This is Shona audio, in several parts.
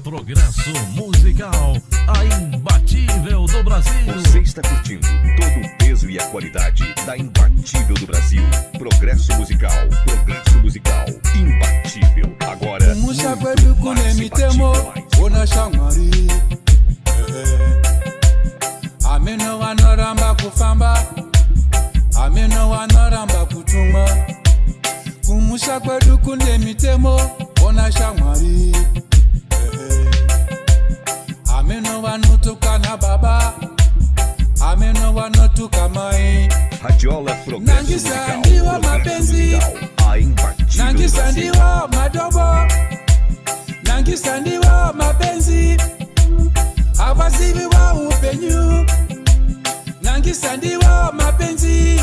Progresso musical, a imbatível do Brasil. Você está curtindo todo o peso e a qualidade da imbatível do Brasil. Progresso musical, imbatível. Agora, muito mais imbatível. Ameno wanoramba kufamba, ameno wanoramba kutumwa. Kumusha kwedu kunde mitemo, ona shamwari. Ameno wanutuka na baba, ameno wanutuka mai. Radiola Progresso musical, mapenzi, a imbatível do Brasil. Madobo, nangisandiwa mapenzi, abazibi wa upenyu. Nangisandiwa mapenzi,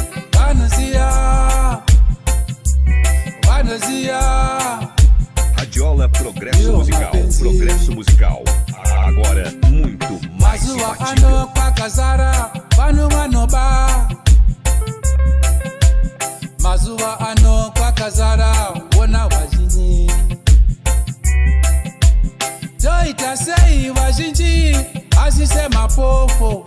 vanozia. Radiola Progresso musical, agora muito mais Mazuwa imbatível. ano kwa kazara, vanu wanoba. Mazuwa ano kwa kazara, wona wajini. Toita sei wajinji, asisema pofo.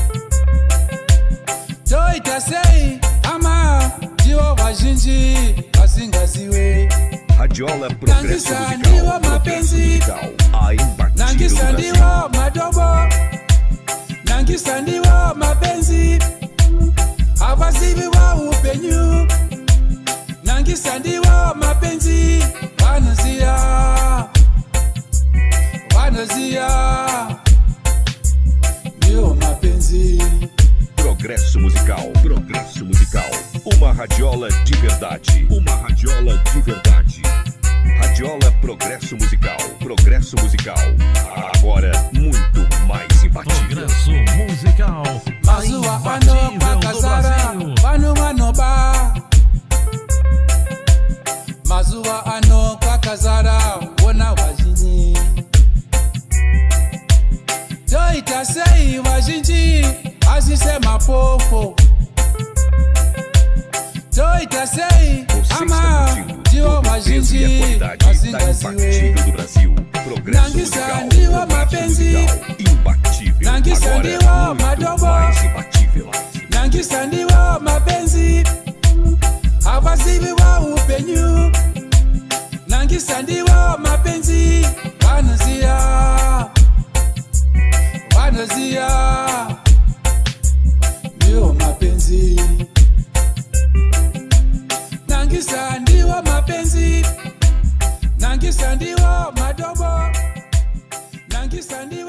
Toita sei ama, jiwa wajinji, asingaziwe. Radiola Progresso musical, a imbatível do Nangisandiwa madobo, nangisandiwa mapenzi, abazibi wa upenyu. Nangisandiwa mapenzi, vanozia, meu mapenzi. Progresso musical, uma radiola de verdade, Radiola Progresso musical, agora muito mais imbatível. Progresso musical, a Mazuwa ano kwa imbatível do kazara, Brasil. vanu wanoba. Mazuwa ano kwa kazara, wona wajini. Toita sei wajinji, asisema pofo. Toita sei Você ama, está curtindo jiwa todo o peso e a wajinji, qualidade da asingaziwe. imbatível do Brasil. Progresso Nangisandiwa mapenzi, imbatível. nangisandiwa Agora muito madobo. mais imbatível. Nangisandiwa mapenzi, abazibi wa upenyu. Nangisandiwa mapenzi, vanozia, meu mapenzi. Nangisandiwa mapenzi, nangisandiwa madobo, nangisandiwa